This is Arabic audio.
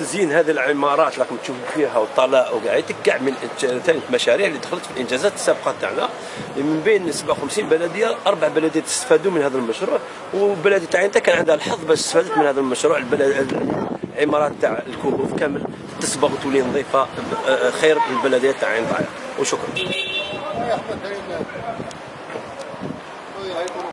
تزيين هذه العمارات اللي راكم تشوفوا فيها والطلاء وكاع كاع من ثالث مشاريع اللي دخلت في الانجازات السابقه تاعنا. من بين 57 بلديه 4 بلديات استفادوا من هذا المشروع، وبلديه عين كان عندها الحظ باش استفادت من هذا المشروع. العمارات تاع الكهوف كامل تصبغ وتولي نظيفه خير البلديات تاع عين طاير. وشكرا.